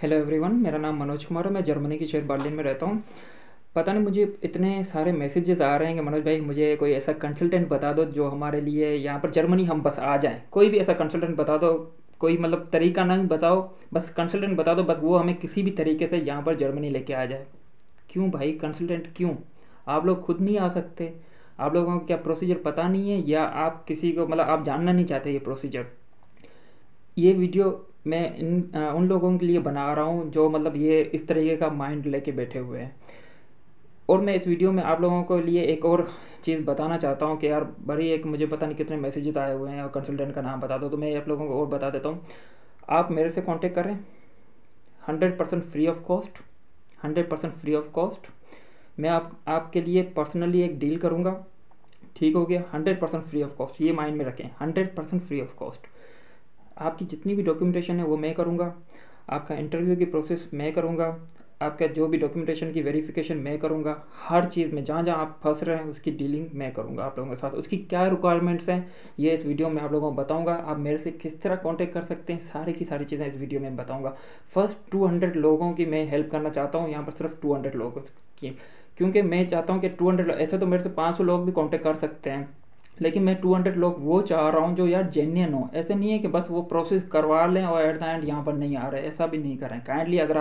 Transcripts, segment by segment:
Hello everyone, मेरा नाम मनोज कुमार है। मैं जर्मनी की शहर बर्लिन में रहता हूँ। पता नहीं मुझे इतने सारे मैसेजेस आ रहे हैं कि मनोज भाई मुझे कोई ऐसा कंसल्टेंट बता दो जो हमारे लिए यहाँ पर जर्मनी हम बस आ जाएं। कोई भी ऐसा कंसल्टेंट बता दो, कोई मतलब तरीका नहीं बताओ, बस कंसल्टेंट बता दो, बस वो हमें किसी भी तरीके से यहाँ पर जर्मनी लेके आ जाए। क्यों भाई कंसल्टेंट क्यों? आप लोग खुद नहीं आ सकते? आप लोगों को क्या प्रोसीजर पता नहीं है, या आप किसी को मतलब आप जानना नहीं चाहते ये प्रोसीजर? ये वीडियो मैं उन लोगों के लिए बना रहा हूँ जो मतलब ये इस तरीके का माइंड लेके बैठे हुए हैं। और मैं इस वीडियो में आप लोगों को लिए एक और चीज़ बताना चाहता हूँ कि यार बड़ी एक मुझे पता नहीं कितने मैसेजेस आए हुए हैं और कंसल्टेंट का नाम बता दो, तो मैं आप लोगों को और बता देता हूँ। आप मेरे से कांटेक्ट करें, 100% free of cost. 100% free of cost. मैं आपके लिए पर्सनली एक डील करूँगा। ठीक हो गया? 100% फ्री ऑफ कॉस्ट, ये माइंड में रखें। 100% फ्री ऑफ कॉस्ट। आपकी जितनी भी डॉक्यूमेंटेशन है वो मैं करूँगा। आपका इंटरव्यू की प्रोसेस मैं करूँगा। आपका जो भी डॉक्यूमेंटेशन की वेरिफिकेशन मैं करूँगा। हर चीज़ में जहाँ जहाँ आप फंस रहे हैं उसकी डीलिंग मैं करूँगा आप लोगों के साथ। उसकी क्या रिक्वायरमेंट्स हैं ये इस वीडियो में आप लोगों को बताऊँगा। आप मेरे से किस तरह कांटेक्ट कर सकते हैं, सारी की सारी चीज़ें इस वीडियो में बताऊँगा। फर्स्ट 200 लोगों की मैं हेल्प करना चाहता हूँ यहाँ पर, सिर्फ 200 लोगों की, क्योंकि मैं चाहता हूँ कि 200 ऐसे तो मेरे से 500 लोग भी कांटेक्ट कर सकते हैं, लेकिन मैं 200 लोग वो चाह रहा हूँ जो यार जेन्युइन हो। ऐसे नहीं है कि बस वो प्रोसेस करवा लें और एट द एंड यहाँ पर नहीं आ रहे, ऐसा भी नहीं करें काइंडली। अगर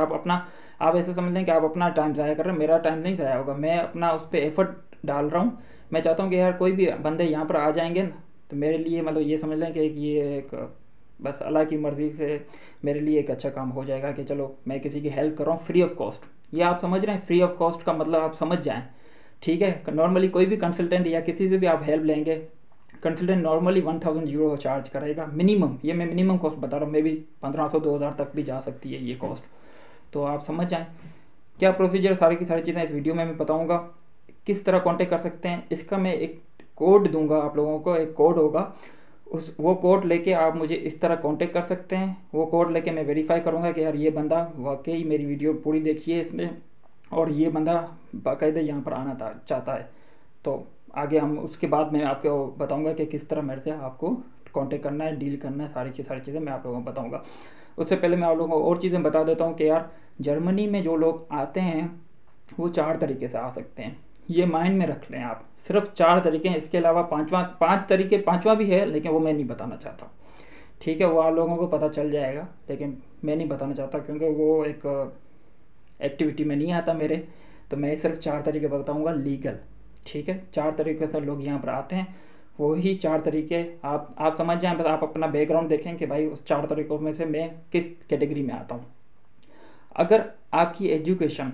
आप ऐसे समझ लें कि आप अपना टाइम ज़ाया कर रहे हैं, मेरा टाइम नहीं ज़ाया होगा, मैं अपना उस पर एफर्ट डाल रहा हूँ। मैं चाहता हूँ कि यार कोई भी बंदे यहाँ पर आ जाएंगे ना, तो मेरे लिए मतलब ये समझ लें कि ये एक बस अल्लाह की मर्ज़ी से मेरे लिए एक अच्छा काम हो जाएगा कि चलो मैं किसी की हेल्प कर रहा हूँ फ्री ऑफ कॉस्ट। ये आप समझ रहे हैं? फ्री ऑफ कॉस्ट का मतलब आप समझ जाएं। ठीक है? नॉर्मली कोई भी कंसल्टेंट या किसी से भी आप हेल्प लेंगे, कंसल्टेंट नॉर्मली 1000 यूरो चार्ज करेगा मिनिमम। ये मैं मिनिमम कॉस्ट बता रहा हूँ, मे भी 1500 2000 तक भी जा सकती है ये कॉस्ट। तो आप समझ जाएं क्या प्रोसीजर, सारी की सारी चीज़ें इस वीडियो में मैं बताऊँगा। किस तरह कांटेक्ट कर सकते हैं इसका मैं एक कोड दूंगा आप लोगों को। एक कोड होगा, उस वो कोड लेके आप मुझे इस तरह कांटेक्ट कर सकते हैं। वो कोड लेके मैं वेरीफाई करूँगा कि यार ये बंदा वाकई मेरी वीडियो पूरी देखी है इसने, और ये बंदा बाकायदा यहाँ पर आना चाहता है। तो आगे हम उसके बाद मैं आपको बताऊंगा कि किस तरह मेरे से आपको कांटेक्ट करना है, डील करना है, सारी की सारी चीज़ें मैं आप लोगों को बताऊंगा। उससे पहले मैं आप लोगों को और चीज़ें बता देता हूँ कि यार जर्मनी में जो लोग आते हैं वो 4 तरीके से आ सकते हैं। ये माइंड में रख लें आप, सिर्फ 4 तरीके हैं। इसके अलावा पाँच तरीके, पाँचवा भी है लेकिन वो मैं नहीं बताना चाहता। ठीक है? वो आप लोगों को पता चल जाएगा, लेकिन मैं नहीं बताना चाहता क्योंकि वो एक एक्टिविटी में नहीं आता मेरे। तो मैं सिर्फ 4 तरीके बताऊंगा लीगल। ठीक है? 4 तरीके से लोग यहाँ पर आते हैं, वही 4 तरीके आप समझ जाएं। बस आप अपना बैकग्राउंड देखें कि भाई उस 4 तरीकों में से मैं किस कैटेगरी में आता हूँ। अगर आपकी एजुकेशन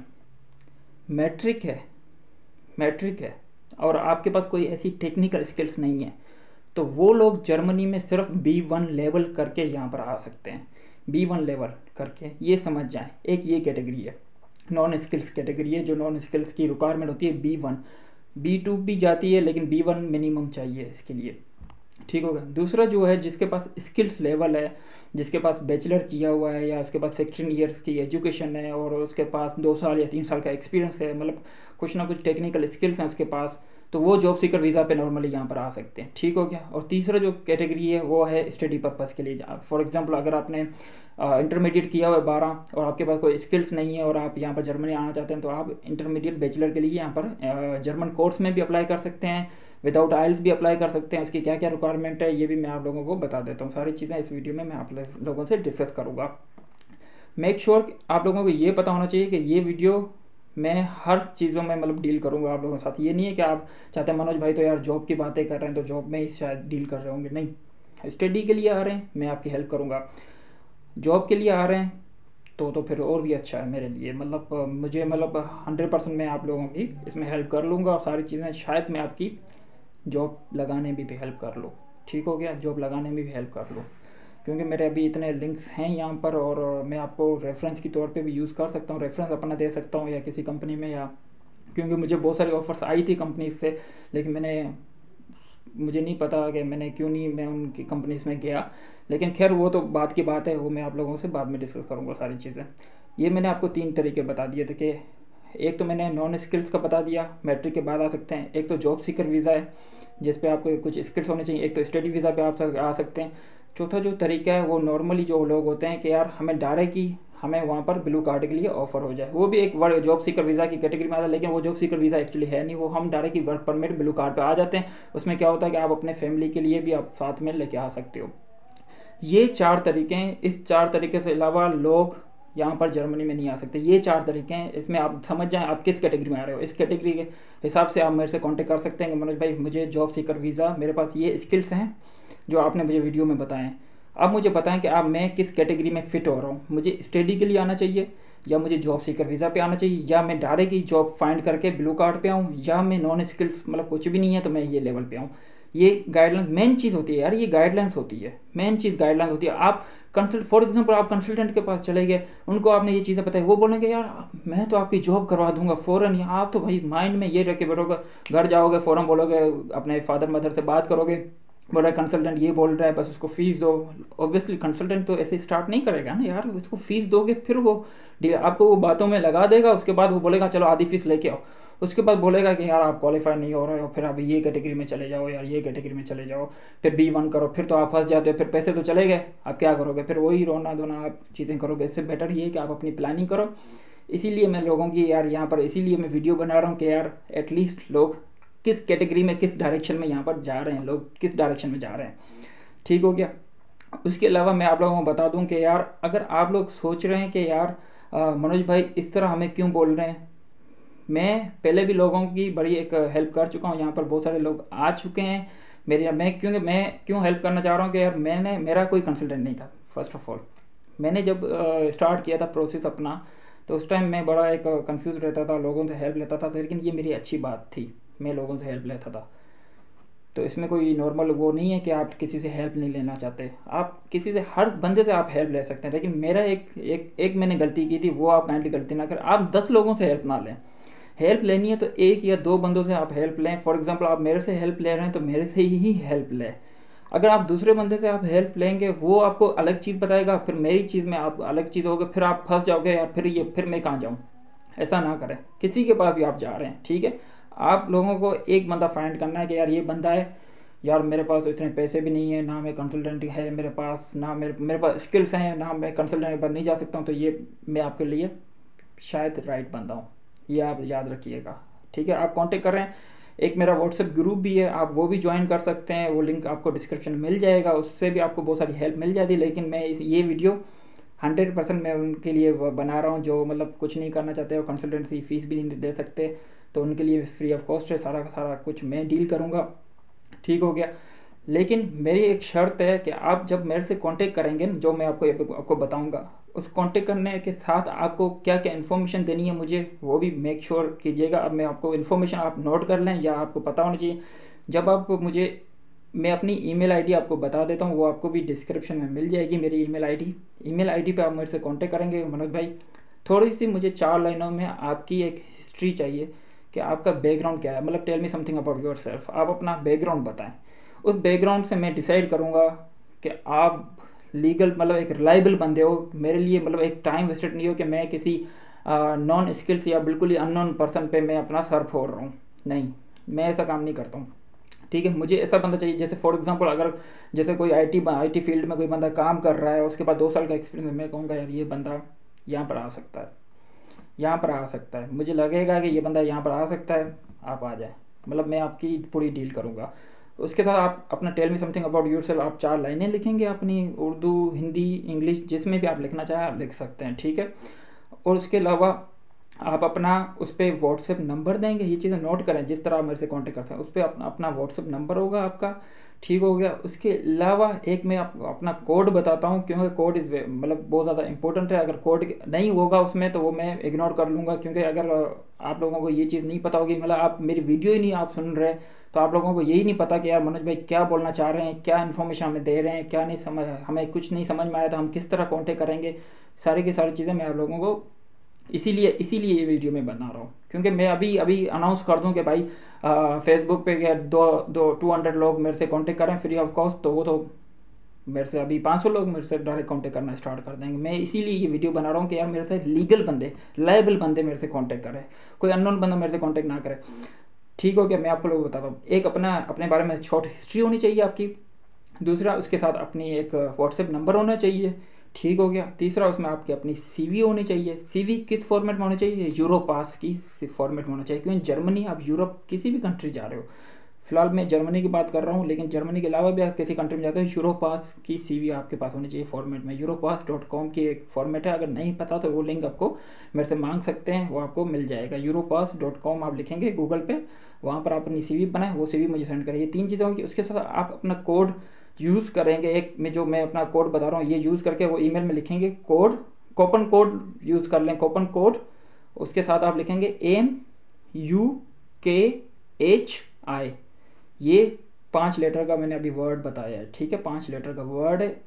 मैट्रिक है, मैट्रिक है और आपके पास कोई ऐसी टेक्निकल स्किल्स नहीं है, तो वो लोग जर्मनी में सिर्फ B1 लेवल करके यहाँ पर आ सकते हैं। B1 लेवल करके, ये समझ जाएं। एक ये कैटेगरी है, नॉन स्किल्स कैटेगरी है, जो नॉन स्किल्स की रिक्वायरमेंट होती है B1। B2 भी जाती है लेकिन B1 मिनिमम चाहिए इसके लिए। ठीक होगा? दूसरा जो है जिसके पास स्किल्स लेवल है, जिसके पास बैचलर किया हुआ है या उसके पास 16 ईयर्स की एजुकेशन है और उसके पास 2 साल या 3 साल का एक्सपीरियंस है, मतलब कुछ ना कुछ टेक्निकल स्किल्स हैं उसके पास, तो वो जॉब सीकर वीज़ा पे नॉर्मली यहाँ पर आ सकते हैं। ठीक हो गया? और तीसरा जो कैटेगरी है वो है स्टडी पर्पज़ के लिए। फॉर एग्जांपल अगर आपने इंटरमीडिएट किया हुआ है 12 और आपके पास कोई स्किल्स नहीं है और आप यहाँ पर जर्मनी आना चाहते हैं, तो आप इंटरमीडिएट बैचलर के लिए यहाँ पर जर्मन कोर्स में भी अप्लाई कर सकते हैं, विदाउट आइल्स भी अप्लाई कर सकते हैं। उसकी क्या क्या रिक्वायरमेंट है ये भी मैं आप लोगों को बता देता हूँ। सारी चीज़ें इस वीडियो में मैं आप लोगों से डिस्कस करूँगा। मेक श्योर आप लोगों को ये पता होना चाहिए कि ये वीडियो मैं हर चीज़ों में मतलब डील करूँगा आप लोगों के साथ। ये नहीं है कि आप चाहते हैं मनोज भाई तो यार जॉब की बातें कर रहे हैं तो जॉब में ही शायद डील कर रहे होंगे। नहीं, स्टडी के लिए आ रहे हैं मैं आपकी हेल्प करूँगा। जॉब के लिए आ रहे हैं तो फिर और भी अच्छा है मेरे लिए। मतलब मुझे मतलब 100% मैं आप लोगों की इसमें हेल्प कर लूँगा और सारी चीज़ें शायद मैं आपकी जॉब लगाने में भी हेल्प कर लूँ। ठीक हो गया? जॉब लगाने में भी हेल्प कर लूँ, क्योंकि मेरे अभी इतने लिंक्स हैं यहाँ पर और मैं आपको रेफरेंस के तौर पे भी यूज़ कर सकता हूँ, रेफरेंस अपना दे सकता हूँ या किसी कंपनी में, या क्योंकि मुझे बहुत सारी ऑफ़र्स आई थी कंपनीज से, लेकिन मुझे नहीं पता कि मैं उनकी कंपनीज में गया। लेकिन खैर वो तो बात की बात है, वो मैं आप लोगों से बाद में डिस्कस करूँगा सारी चीज़ें। ये मैंने आपको 3 तरीके बता दिए थे कि एक तो मैंने नॉन स्किल्स का बता दिया, मैट्रिक के बाद आ सकते हैं। एक तो जॉब सीकर वीज़ा है जिस पे आपको कुछ स्किल्स होने चाहिए। एक तो स्टडी वीज़ा पे आप आ सकते हैं। चौथा जो तरीका है वो नॉर्मली जो लोग होते हैं कि यार हमें डायरेक्ट ही हमें वहाँ पर ब्लू कार्ड के लिए ऑफर हो जाए। वो भी एक वर्क जॉब सीकर वीज़ा की कैटेगरी में आता है, लेकिन वो जॉब सीकर वीज़ा एक्चुअली है नहीं, वो हम directly work permit blue card पे आ जाते हैं। उसमें क्या होता है कि आप अपने फैमिली के लिए भी आप साथ में लेके आ सकते हो। ये 4 तरीके हैं। इस 4 तरीके से अलावा लोग यहाँ पर जर्मनी में नहीं आ सकते। ये 4 तरीके हैं, इसमें आप समझ जाएं आप किस कैटेगरी में आ रहे हो। इस कैटेगरी के हिसाब से आप मेरे से कांटेक्ट कर सकते हैं कि मनोज भाई मुझे जॉब सीकर वीज़ा, मेरे पास ये स्किल्स हैं जो आपने मुझे वीडियो में बताए हैं। अब मुझे बताएं कि आप मैं किस कैटेगरी में फ़िट हो रहा हूँ। मुझे स्टडी के लिए आना चाहिए, या मुझे जॉब सीकर वीज़ा पे आना चाहिए, या मैं डायरेक्ट ही जॉब फाइंड करके ब्लू कार्ड पे आऊँ, या मैं नॉन स्किल्स मतलब कुछ भी नहीं है तो मैं ये लेवल पे आऊँ। ये गाइडलाइन मेन चीज़ होती है यार, ये गाइडलाइंस होती है, मेन चीज़ गाइडलाइंस होती है। आप फॉर एग्जाम्पल आप कंसल्टेंट के पास चले गए, उनको आपने ये चीज़ें बताई, वो बोलेंगे यार मैं तो आपकी जॉब करवा दूंगा फ़ौरन। आप तो भाई माइंड में ये रख के बैठोगे, घर जाओगे फ़ौरन बोलोगे, अपने फादर मदर से बात करोगे, बोल रहा है कंसल्टेंट ये बोल रहा है बस उसको फीस दो। ऑब्वियसली कंसल्टेंट तो ऐसे स्टार्ट नहीं करेगा ना यार, उसको फीस दोगे फिर वो आपको वो बातों में लगा देगा। उसके बाद वो बोलेगा चलो आधी फीस लेके आओ, उसके बाद बोलेगा कि यार आप क्वालिफाई नहीं हो रहे हो, फिर आप ये कैटेगरी में चले जाओ, यार ये कैटेगरी में चले जाओ, फिर B1 करो, फिर तो आप फंस जाते हो, फिर पैसे तो चले गए, आप क्या करोगे, फिर वही रोना धोना आप चीज़ें करोगे। इससे बेटर ये है कि आप अपनी प्लानिंग करो। इसीलिए मैं लोगों की यार यहाँ पर इसीलिए मैं वीडियो बना रहा हूँ कि यार एटलीस्ट लोग किस कैटेगरी में किस डायरेक्शन में यहाँ पर जा रहे हैं, लोग किस डायरेक्शन में जा रहे हैं। ठीक हो गया। उसके अलावा मैं आप लोगों को बता दूं कि यार अगर आप लोग सोच रहे हैं कि यार मनोज भाई इस तरह हमें क्यों बोल रहे हैं, मैं पहले भी लोगों की बड़ी एक हेल्प कर चुका हूँ। यहाँ पर बहुत सारे लोग आ चुके हैं मेरे, मैं क्यों हेल्प करना चाह रहा हूँ कि यार मेरा कोई कंसल्टेंट नहीं था। फर्स्ट ऑफ ऑल मैंने जब स्टार्ट किया था प्रोसेस अपना, तो उस टाइम मैं बड़ा एक कंफ्यूज रहता था, लोगों से हेल्प लेता था, लेकिन ये मेरी अच्छी बात थी, मैं लोगों से हेल्प लेता था। तो इसमें कोई नॉर्मल वो नहीं है कि आप किसी से हेल्प नहीं लेना चाहते, आप किसी से हर बंदे से आप हेल्प ले सकते हैं। लेकिन मेरा एक मैंने गलती की थी, वो आप काइंडली गलती ना करें। आप 10 लोगों से हेल्प ना लें। हेल्प लेनी है तो 1 या 2 बंदों से आप हेल्प लें। फॉर एग्जांपल आप मेरे से हेल्प ले रहे हैं तो मेरे से ही हेल्प लें। अगर आप दूसरे बंदे से आप हेल्प लेंगे, वो आपको अलग चीज़ बताएगा, फिर मेरी चीज़ में आप अलग चीज़ होगे, फिर आप फंस जाओगे यार, फिर मैं कहाँ जाऊँ। ऐसा ना करें, किसी के पास भी आप जा रहे हैं, ठीक है। आप लोगों को एक बंदा फाइंड करना है कि यार ये बंदा है, यार मेरे पास तो इतने पैसे भी नहीं है, ना मैं कंसल्टेंट है मेरे पास, ना मेरे पास स्किल्स हैं, ना मैं कंसल्टेंट के पास नहीं जा सकता हूँ, तो ये मैं आपके लिए शायद राइट बंदा हूँ। ये आप याद रखिएगा, ठीक है। आप कांटेक्ट कर रहे हैं, एक मेरा व्हाट्सएप ग्रुप भी है, आप वो भी ज्वाइन कर सकते हैं, वो लिंक आपको डिस्क्रिप्शन में मिल जाएगा, उससे भी आपको बहुत सारी हेल्प मिल जाती है। लेकिन मैं ये वीडियो 100% मैं उनके लिए बना रहा हूँ जो मतलब कुछ नहीं करना चाहते और कंसल्टेंसी फीस भी नहीं दे सकते, तो उनके लिए फ्री ऑफ कॉस्ट है, सारा का सारा कुछ मैं डील करूँगा। ठीक हो गया। लेकिन मेरी एक शर्त है कि आप जब मेरे से कांटेक्ट करेंगे ना, जो मैं आपको बताऊंगा, उस कांटेक्ट करने के साथ आपको क्या क्या इन्फॉर्मेशन देनी है मुझे, वो भी मेक श्योर कीजिएगा। अब मैं आपको इन्फॉर्मेशन आप नोट कर लें या आपको पता होना चाहिए। जब आप मुझे, मैं अपनी ईमेल आईडी आपको बता देता हूँ, वो आपको भी डिस्क्रिप्शन में मिल जाएगी मेरी ईमेल आईडी पे आप मेरे से कांटेक्ट करेंगे। मनोज भाई थोड़ी सी मुझे 4 लाइनों में आपकी एक हिस्ट्री चाहिए कि आपका बैकग्राउंड क्या है, मतलब tell me something about yourself, आप अपना बैकग्राउंड बताएं। उस बैकग्राउंड से मैं डिसाइड करूँगा कि आप लीगल मतलब एक रिलायबल बंदे हो मेरे लिए, मतलब एक टाइम वेस्टेड नहीं हो कि मैं किसी नॉन स्किल्स या बिल्कुल ही अननोन पर्सन पे मैं अपना सर फोड़ रहा हूँ। नहीं, मैं ऐसा काम नहीं करता हूँ, ठीक है। मुझे ऐसा बंदा चाहिए, जैसे फॉर एग्जांपल अगर जैसे कोई आईटी फील्ड में कोई बंदा काम कर रहा है, उसके बाद 2 साल का एक्सपीरियंस, मैं कहूँगा यार ये बंदा यहाँ पर आ सकता है, यहाँ पर आ सकता है, मुझे लगेगा कि ये बंदा यहाँ पर आ सकता है, आप आ जाए, मतलब मैं आपकी पूरी डील करूँगा। उसके साथ आप अपना tell me something about yourself, आप 4 लाइनें लिखेंगे अपनी, उर्दू हिंदी इंग्लिश जिसमें भी आप लिखना चाहें आप लिख सकते हैं, ठीक है। और उसके अलावा आप अपना उस पर व्हाट्सएप नंबर देंगे, ये चीज़ें नोट करें, जिस तरह आप मेरे से कॉन्टेक्ट करते हैं उस पर अपना व्हाट्सएप नंबर होगा आपका, ठीक हो गया। उसके अलावा एक मैं अपना कोड बताता हूँ, क्योंकि कोड इज़ मतलब बहुत ज़्यादा इंपॉर्टेंट है। अगर कोड नहीं होगा उसमें तो वो मैं इग्नोर कर लूँगा, क्योंकि अगर आप लोगों को ये चीज़ नहीं पता होगी, मतलब आप मेरी वीडियो ही नहीं आप सुन रहे, तो आप लोगों को यही नहीं पता कि यार मनोज भाई क्या बोलना चाह रहे हैं, क्या इन्फॉर्मेशन हमें दे रहे हैं, क्या नहीं समझ, हमें कुछ नहीं समझ में आया तो हम किस तरह कॉन्टेक्ट करेंगे, सारी की सारी चीज़ें मैं आप लोगों को इसीलिए ये वीडियो मैं बना रहा हूँ। क्योंकि मैं अभी अनाउंस कर दूँ कि भाई फेसबुक पे क्या 200 लोग मेरे से कांटेक्ट करें फ्री ऑफ कॉस्ट, तो वो तो मेरे से अभी 500 लोग मेरे से डायरेक्ट कांटेक्ट करना स्टार्ट कर देंगे। मैं इसीलिए ये वीडियो बना रहा हूँ कि यार मेरे से लीगल बंदे, लायबल बंदे मेरे से कांटेक्ट करें, कोई अननोन बंदा मेरे से कांटेक्ट ना करे, ठीक हो गया। मैं आपको लोग बताता हूँ, एक अपने बारे में शॉर्ट हिस्ट्री होनी चाहिए आपकी, दूसरा उसके साथ अपनी एक व्हाट्सएप नंबर होना चाहिए, ठीक हो गया। तीसरा, उसमें आपकी अपनी सीवी होनी चाहिए। सीवी किस फॉर्मेट में होनी चाहिए? यूरोपास की फॉर्मेट में होना चाहिए, क्योंकि जर्मनी, आप यूरोप किसी भी कंट्री जा रहे हो, फिलहाल मैं जर्मनी की बात कर रहा हूँ, लेकिन जर्मनी के अलावा भी आप किसी कंट्री में जाते हो, यूरोपास की सीवी आपके पास होनी चाहिए फॉर्मेट में। यूरोपास.com की एक फॉर्मेट है, अगर नहीं पता तो वो लिंक आपको मेरे से मांग सकते हैं, वो आपको मिल जाएगा। यूरोपास.com आप लिखेंगे गूगल पे, वहाँ पर आप अपनी सीवी बनाए, वो सीवी मुझे सेंड करें। ये 3 चीज़ें होंगी। उसके साथ आप अपना कोड यूज़ करेंगे, एक में जो मैं अपना कोड बता रहा हूँ ये यूज़ करके वो ईमेल में लिखेंगे कोड, कोपन कोड यूज़ कर लें, कोपन कोड। उसके साथ आप लिखेंगे MUKHI, ये 5 लेटर का मैंने अभी वर्ड बताया है, ठीक है, 5 लेटर का वर्ड है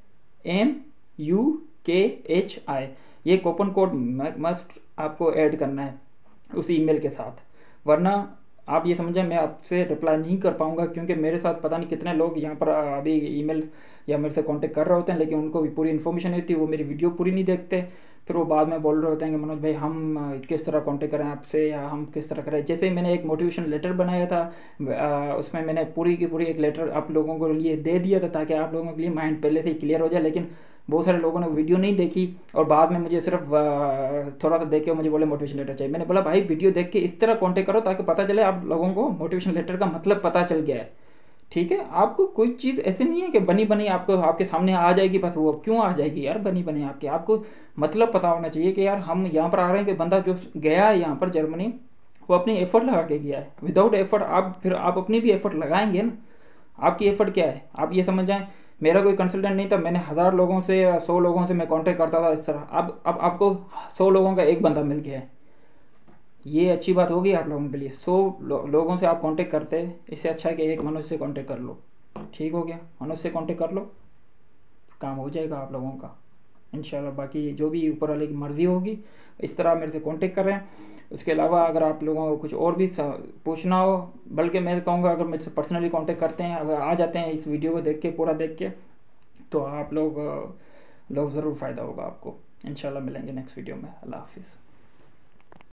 MUKHI। ये कोपन कोड मस्ट आपको ऐड करना है उस ईमेल के साथ, वरना आप ये समझें मैं आपसे रिप्लाई नहीं कर पाऊंगा, क्योंकि मेरे साथ पता नहीं कितने लोग यहाँ पर अभी ईमेल या मेरे से कांटेक्ट कर रहे होते हैं, लेकिन उनको भी पूरी इन्फॉर्मेशन होती है, वो मेरी वीडियो पूरी नहीं देखते, फिर वो बाद में बोल रहे होते हैं कि मनोज भाई हम किस तरह कांटेक्ट करें आपसे, या हम किस तरह करें। जैसे ही मैंने एक मोटिवेशन लेटर बनाया था, उसमें मैंने पूरी की पूरी एक लेटर आप लोगों को लिए दे दिया था, ताकि आप लोगों के लिए माइंड पहले से ही क्लियर हो जाए, लेकिन बहुत सारे लोगों ने वीडियो नहीं देखी और बाद में मुझे सिर्फ थोड़ा सा देख के मुझे बोले मोटिवेशन लेटर चाहिए। मैंने बोला भाई वीडियो देख के इस तरह कांटेक्ट करो ताकि पता चले आप लोगों को मोटिवेशन लेटर का मतलब पता चल गया है, ठीक है। आपको कोई चीज़ ऐसे नहीं है कि बनी बनी आपको आपके सामने आ जाएगी, बस वो क्यों आ जाएगी यार बनी बनी आपके, आपको मतलब पता होना चाहिए कि यार हम यहाँ पर आ रहे हैं कि बंदा जो गया है यहाँ पर जर्मनी, वो अपनी एफर्ट लगा के गया है। विदाउट एफर्ट आप फिर आप अपनी भी एफर्ट लगाएंगे ना। आपकी एफर्ट क्या है, आप ये समझ जाएं मेरा कोई कंसल्टेंट नहीं था, मैंने 1000 लोगों से या 100 लोगों से मैं कांटेक्ट करता था इस तरह, अब आपको 100 लोगों का एक बंदा मिल गया है, ये अच्छी बात होगी आप लोगों के लिए। 100 लोगों से आप कांटेक्ट करते हैं, इससे अच्छा है कि एक मनुष्य से कांटेक्ट कर लो, ठीक हो गया, मनुष्य से कांटेक्ट कर लो, काम हो जाएगा आप लोगों का इंशाल्लाह। बाकी जो भी ऊपर वाले की मर्ज़ी होगी, इस तरह मेरे से कांटेक्ट कर रहे हैं। उसके अलावा अगर आप लोगों को कुछ और भी पूछना हो, बल्कि मैं कहूँगा अगर मेरे से पर्सनली कांटेक्ट करते हैं, अगर आ जाते हैं इस वीडियो को देख के पूरा देख के, तो आप लोग ज़रूर फ़ायदा होगा आपको। इंशाल्लाह मिलेंगे नेक्स्ट वीडियो में। अल्लाह हाफिज़।